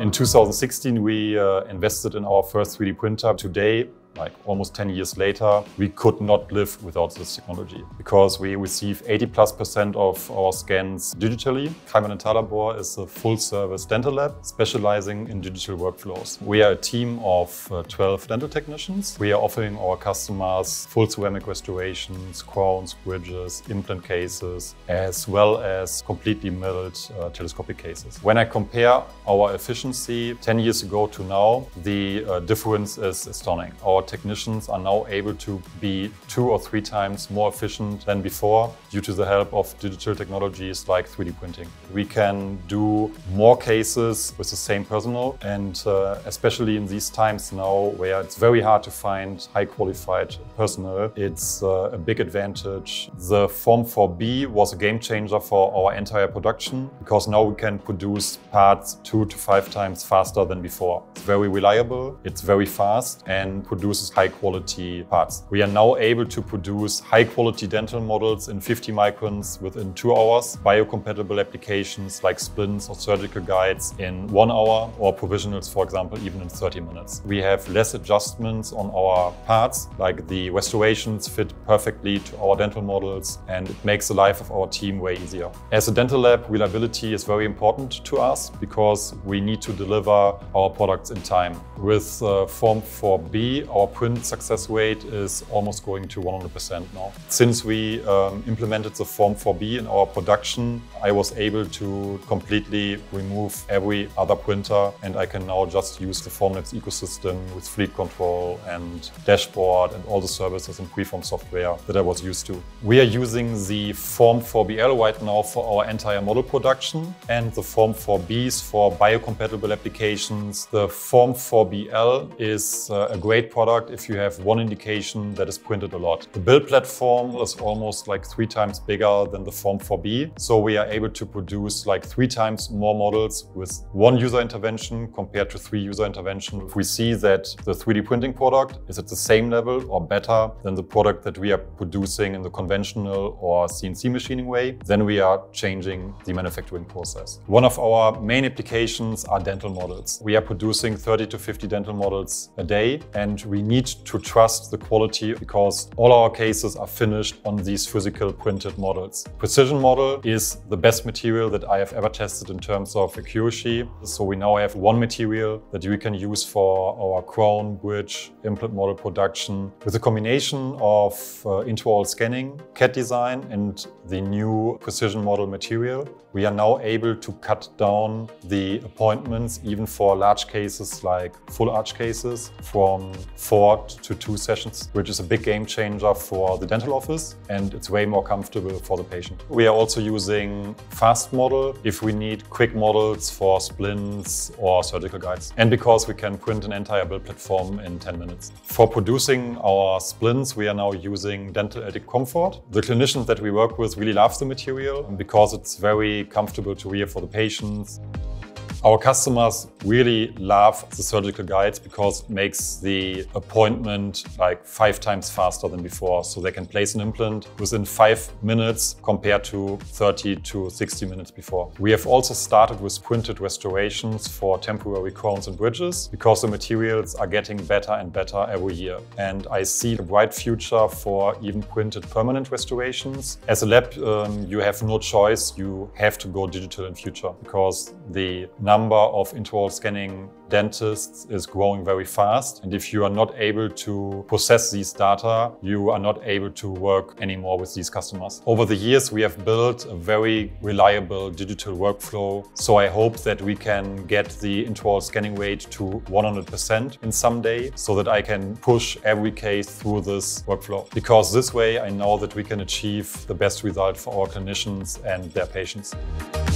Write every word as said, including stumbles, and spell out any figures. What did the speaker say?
In two thousand sixteen, we uh, invested in our first three D printer. Today, like almost ten years later, we could not live without this technology because we receive eighty plus percent of our scans digitally. Kreimer Dentallabor is a full-service dental lab specializing in digital workflows. We are a team of uh, twelve dental technicians. We are offering our customers full ceramic restorations, crowns, bridges, implant cases, as well as completely milled uh, telescopic cases. When I compare our efficiency ten years ago to now, the uh, difference is stunning. Our technicians are now able to be two or three times more efficient than before due to the help of digital technologies like three D printing. We can do more cases with the same personnel, and uh, especially in these times now where it's very hard to find high qualified personnel, it's uh, a big advantage. The Form four B was a game changer for our entire production because now we can produce parts two to five times faster than before. It's very reliable, it's very fast, and produces high quality parts. We are now able to produce high quality dental models in fifty microns within two hours, biocompatible applications like splints or surgical guides in one hour, or provisionals, for example, even in thirty minutes. We have less adjustments on our parts, like the restorations fit perfectly to our dental models, and it makes the life of our team way easier. As a dental lab, reliability is very important to us because we need to deliver our products in time. With uh, Form four B, our print success rate is almost going to one hundred percent now. Since we um, implemented the Form four B in our production, I was able to completely remove every other printer, and I can now just use the Formlabs ecosystem with fleet control and dashboard and all the services and preform software that I was used to. We are using the Form four B L right now for our entire model production and the Form four Bs for biocompatible applications. The Form four B L is uh, a great product if you have one indication that is printed a lot. The build platform is almost like three times bigger than the Form four B, so we are able to produce like three times more models with one user intervention compared to three user intervention. If we see that the three D printing product is at the same level or better than the product that we are producing in the conventional or C N C machining way, then we are changing the manufacturing process. One of our main applications are dental models. We are producing thirty to fifty dental models a day, and we need to trust the quality because all our cases are finished on these physical printed models. Precision model is the best material that I have ever tested in terms of accuracy. So we now have one material that we can use for our crown, bridge, implant model production. With a combination of uh, intraoral scanning, C A D design, and the new precision model material, we are now able to cut down the appointments even for large cases like full arch cases from four to two sessions, which is a big game changer for the dental office, and it's way more comfortable for the patient. We are also using fast model if we need quick models for splints or surgical guides, and because we can print an entire build platform in ten minutes. For producing our splints, we are now using Dental Ethic Comfort. The clinicians that we work with really love the material because it's very comfortable to wear for the patients. Our customers really love the surgical guides because it makes the appointment like five times faster than before. So they can place an implant within five minutes compared to thirty to sixty minutes before. We have also started with printed restorations for temporary crowns and bridges because the materials are getting better and better every year. And I see a bright future for even printed permanent restorations. As a lab, um, you have no choice. You have to go digital in future because the number of intraoral scanning dentists is growing very fast. And if you are not able to process these data, you are not able to work anymore with these customers. Over the years, we have built a very reliable digital workflow. So I hope that we can get the intraoral scanning rate to one hundred percent in some day so that I can push every case through this workflow. Because this way, I know that we can achieve the best result for our clinicians and their patients.